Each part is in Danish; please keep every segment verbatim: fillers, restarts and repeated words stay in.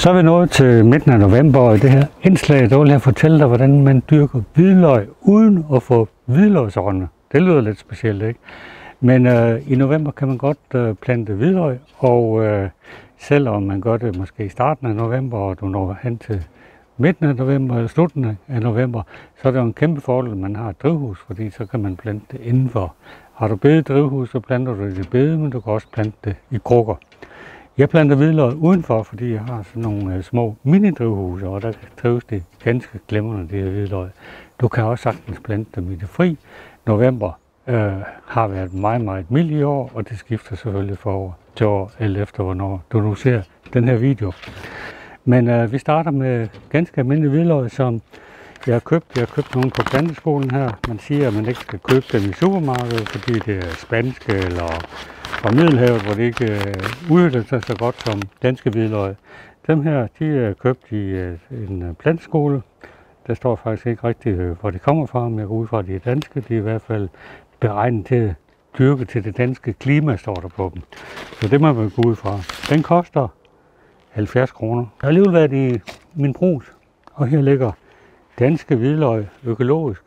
Så er vi nået til midten af november, og i det her indslag, der vil jeg fortælle dig, hvordan man dyrker hvidløg uden at få hvidløgsårene. Det lyder lidt specielt, ikke? Men øh, i november kan man godt øh, plante hvidløg, og øh, selvom man gør det måske i starten af november, og du når hen til midten af november eller slutningen af november, så er det jo en kæmpe fordel, at man har et drivhus, fordi så kan man plante det indenfor. Har du bedet drivhus, så planter du det i bede, men du kan også plante det i krukker. Jeg planter hvidløg udenfor, fordi jeg har sådan nogle uh, små mini-drivhuse, og der trives det ganske glimrende, de her hvidløg. Du kan også sagtens plante dem i det fri. November øh, har været meget, meget mild i år, og det skifter selvfølgelig fra år til år, eller efter hvornår du nu ser den her video. Men øh, vi starter med ganske almindelige hvidløg, som jeg har købt. Jeg har købt nogle på planteskolen her. Man siger, at man ikke skal købe dem i supermarkedet, fordi det er spanske eller fra Middelhavet, hvor det ikke øh, udvikler sig så godt som danske hvidløg. Dem her, de er købt i øh, en planteskole. Der står faktisk ikke rigtigt, øh, hvor de kommer fra, men jeg går ud fra, at de er danske. De er i hvert fald beregnet til at dyrke til det danske klima, står der på dem. Så det må man gå ud fra. Den koster halvfjerds kroner. Jeg har alligevel været i min brus, og her ligger danske hvidløg økologisk,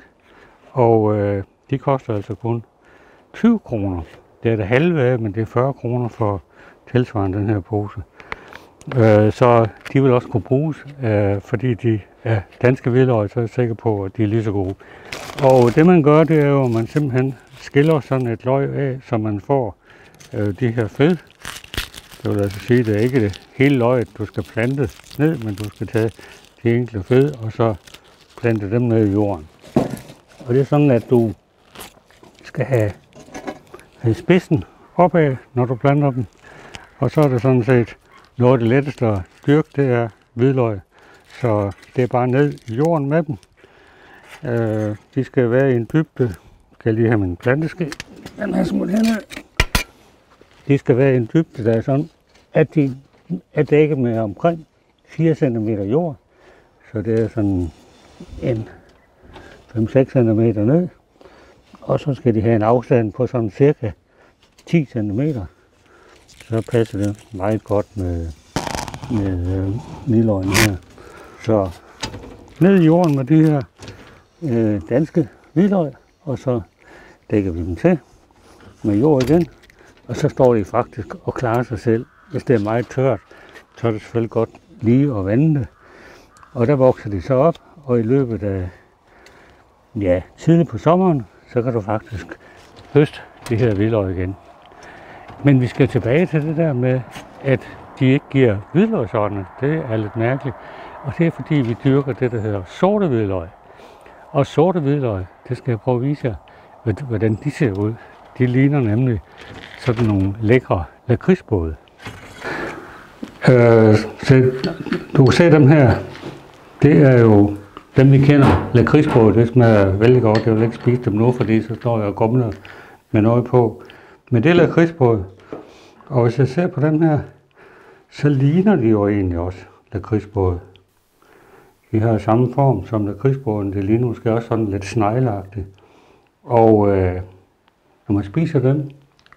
og øh, de koster altså kun tyve kroner. Det er det halve af, men det er fyrre kroner for tilsvarende den her pose. Øh, så de vil også kunne bruges, øh, fordi de er danske hvidløg, så er jeg sikker på, at de er lige så gode. Og det man gør, det er jo, at man simpelthen skiller sådan et løg af, så man får øh, de her fed. Det vil altså sige, at det er ikke det hele løget, du skal plante ned, men du skal tage de enkelte fed, og så plante dem ned i jorden. Og det er sådan, at du skal have, have spidsen opad, når du planter dem. Og så er det sådan set noget af det letteste at dyrke, det er hvidløg. Så det er bare ned i jorden med dem. Øh, de skal være i en dybde. Kan jeg lige have min planteske? Den her smut hernede. De skal være i en dybde, der er sådan, at de er dækket med omkring fire centimeter jord. Så det er sådan en fem til seks centimeter ned. Og så skal de have en afstand på sådan cirka ti centimeter. Så passer det meget godt med, med øh, hvidløgene her. Så ned i jorden med de her øh, danske hvidløg, og så dækker vi dem til med jord igen. Og så står de faktisk og klarer sig selv. Hvis det er meget tørt, så er det selvfølgelig godt lige at vande det. Og der vokser de så op, og i løbet af ja, tidligt på sommeren, så kan du faktisk høste de her hvidløg igen. Men vi skal tilbage til det der med, at de ikke giver hvidløgsårene. Det er lidt mærkeligt. Og det er fordi, vi dyrker det, der hedder sorte hvidløg. Og sorte hvidløg, det skal jeg prøve at vise jer, hvordan de ser ud. De ligner nemlig sådan nogle lækre lakridsbåde. Øh, så du kan se dem her. Det er jo dem, vi kender. Lakridsbåde, det smager vældig godt. Jeg vil ikke spise dem nu, fordi så står jeg og gumler med noget på. Men det er lakridsbåde. Og hvis jeg ser på den her, så ligner de jo egentlig også lakridsbåde. De har samme form som lakridsbåden. Det ligner måske også sådan lidt snegleagtigt. Og øh, når man spiser dem,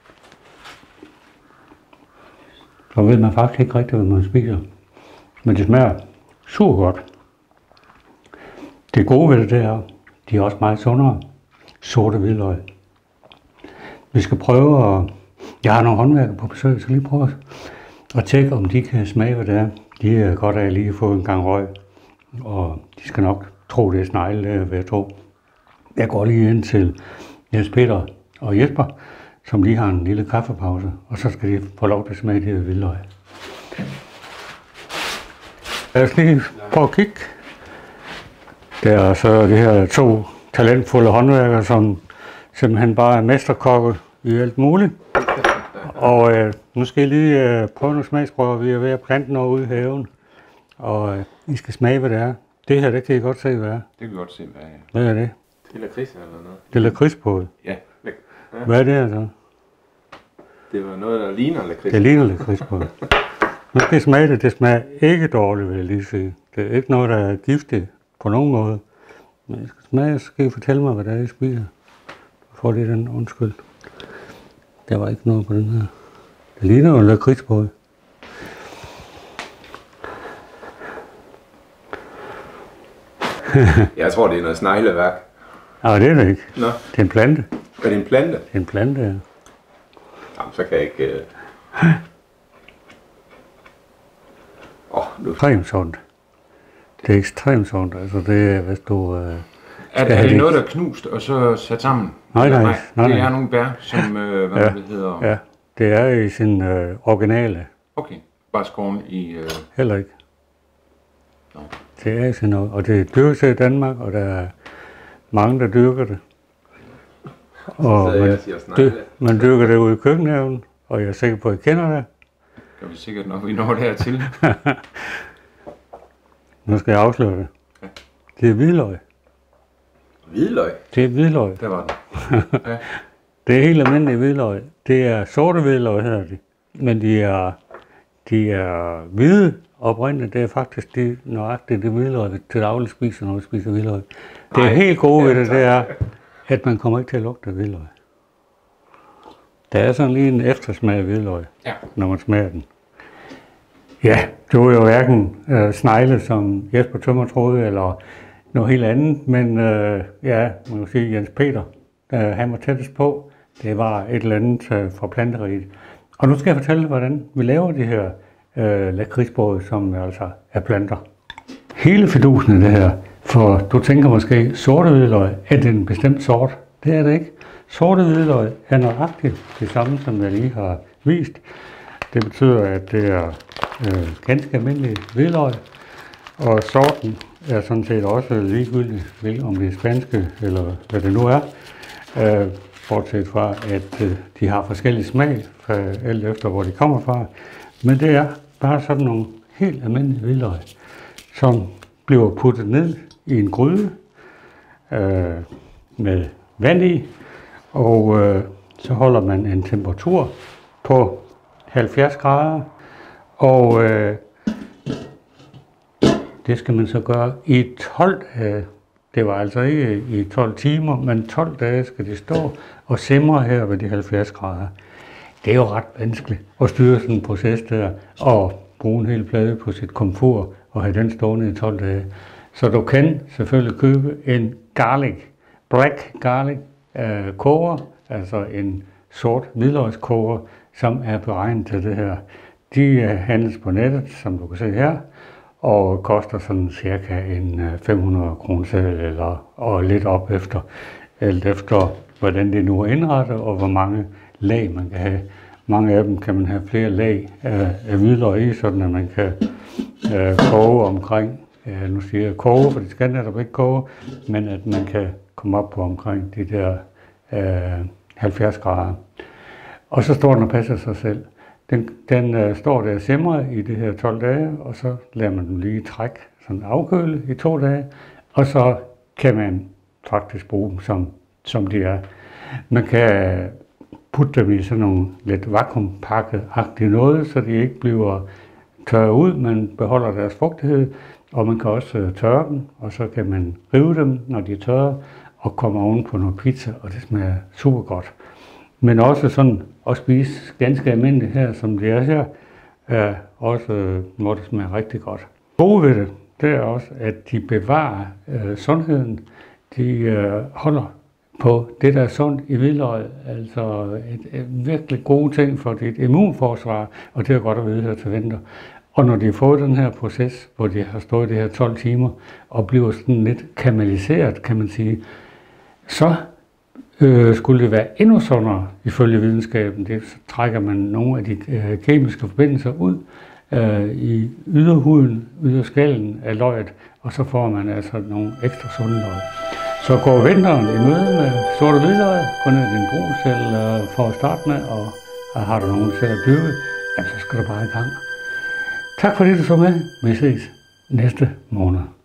så ved man faktisk ikke rigtigt, hvad man spiser. Men det smager super godt. Det gode ved det, det er, de er også meget sundere. Sorte hvidløg. Vi skal prøve at... Jeg har nogle håndværkere på besøg, jeg skal lige prøve at tjekke, om de kan smage, hvad det er. De er godt af lige at få en gang røg. Og de skal nok tro, det er snegle, det vil jeg tro. Jeg går lige ind til Jens Peter og Jesper, som lige har en lille kaffepause, og så skal de få lov til at smage de her hvidløg. Lad os lige prøve at kigge. Der er så de her to talentfulde håndværkere, som simpelthen bare er mesterkokke i alt muligt. Og øh, nu skal I lige øh, prøve nogle smagsprøver. Vi er ved at plante noget ude i haven, og øh, I skal smage, hvad det er. Det her, det kan I godt se, hvad er. Det kan vi godt se, hvad er. Hvad er det? Det er lakrids eller noget. Det er lakridsbåde. Ja. ja. Hvad er det her så? Det var noget, der ligner lakrids. Det ligner lakridsbåde. Nu skal I smage det. Det smager ikke dårligt, vil jeg lige sige. Det er ikke noget, der er giftigt på nogen måde. Men I skal smage, så skal I fortælle mig, hvad det er, I spiser. For det den undskyld. Der var ikke noget på den her. Det ligner jo en lakridsbåde. Jeg tror, det er noget snegleværk. Nej, det er det ikke. Nå, Det er en plante. er det en plante? Det er en plante, ja. Jamen, så kan jeg ikke... Åh, uh... oh, nu... Ekstremt sundt. Det er ekstremt sundt. Altså, det er, hvis du... Øh, Er, skal er have det noget, der er knust og så sat sammen? Nej, nej, nej, Det nej. er nogle bær, som, øh, hvad Ja, det hedder... ja, det er i sin øh, originale. Okay, bare skåren i... Øh... Heller ikke. Nå. Det er i sin, og det dyrkes i Danmark, og der er mange, der dyrker det. Og Så man, jeg siger snegle. dy, man dyrker det ude i køkkenhaven, og jeg er sikker på, at I kender det. Gør vi sikkert, når vi når dertil. Nu skal jeg afsløre det. Ja. Det er hvidløg. Hvidløg? Det er hvidløg. Der var den. Ja. Det er helt almindelig hvidløg. Det er sorte hvidløg, hedder de. Men de er, de er hvide oprindeligt. Det er faktisk de, nøjagtigt det hvidløg, vi til daglig spiser, når vi spiser hvidløg. Det er Ej, helt gode ved ja, det, tak. det er, at man kommer ikke til at lugte af hvidløg. Der er sådan lige en eftersmag af hvidløg, Ja. når man smager den. Ja, det var jo hverken øh, snegle, som Jesper Tømmer troede, eller noget helt andet, men øh, ja, man kan sige, Jens Peter, øh, han var tættest på. Det var et eller andet øh, fra planteriget. Og nu skal jeg fortælle, hvordan vi laver de her øh, lakridsbrød, som altså er planter. Hele fidusen i det her, for du tænker måske, sorte hvidløg, er det en bestemt sort? Det er det ikke. Sorte hvidløg er nøjagtigt det samme, som jeg lige har vist. Det betyder, at det er øh, ganske almindelig hvidløg, og sorten er sådan set også ligegyldigt, om det er spanske eller hvad det nu er. Øh, bortset fra, at øh, de har forskellige smag, øh, alt efter hvor de kommer fra. Men det er bare sådan nogle helt almindelige hvidløg, som bliver puttet ned i en gryde øh, med vand i, og øh, så holder man en temperatur på halvfjerds grader, og øh, det skal man så gøre i tolv dage. Det var altså ikke i tolv timer, men tolv dage skal de stå og simre her ved de halvfjerds grader. Det er jo ret vanskeligt at styre sådan en proces der, og bruge en hel plade på sit komfur og have den stående i tolv dage. Så du kan selvfølgelig købe en garlic, black garlic øh, koger, altså en sort hvidløgskoger, som er beregnet til det her. De øh, handles på nettet, som du kan se her, og koster sådan cirka en fem hundrede kroner seddel, eller og lidt op efter, alt efter hvordan det nu er indrettet, og hvor mange lag man kan have. Mange af dem kan man have flere lag af, af hvidløg i, sådan at man kan øh, koge omkring, øh, nu siger jeg koge, for det skal netop ikke koge, men at man kan komme op på omkring de der øh, halvfjerds grader. Og så står den og passer sig selv. Den, den øh, står der og simrer i de her tolv dage, og så lader man den lige trække, sådan afkøle i to dage, og så kan man faktisk bruge dem, som, som de er. Man kan putte dem i sådan nogle lidt vakuumpakket-agtige noget, så de ikke bliver tørret ud, man beholder deres fugtighed, og man kan også øh, tørre dem, og så kan man rive dem, når de er tørre, og komme oven på noget pizza, og det smager super godt. Men også sådan at spise ganske almindeligt her, som det er her, er også, hvor det smager rigtig godt. Gode ved det, det er også, at de bevarer øh, sundheden. De øh, holder på det, der er sundt i hvidløg, altså et, et virkelig gode ting for dit immunforsvar, og det er godt at vide her til vinter. Og når de har fået den her proces, hvor de har stået det her tolv timer, og bliver sådan lidt karamelliseret, kan man sige, så Øh, skulle det være endnu sundere ifølge videnskaben, det, så trækker man nogle af de øh, kemiske forbindelser ud øh, i yderhuden, yderskallen af løget, og så får man altså nogle ekstra sunde løg. Så går vinteren i møde med sorte hvidløg, gå ned i din brus eller for at starte med, og, og har du nogen selv at dyrke, jamen, så skal du bare i gang. Tak fordi du så med. Vi ses næste måned.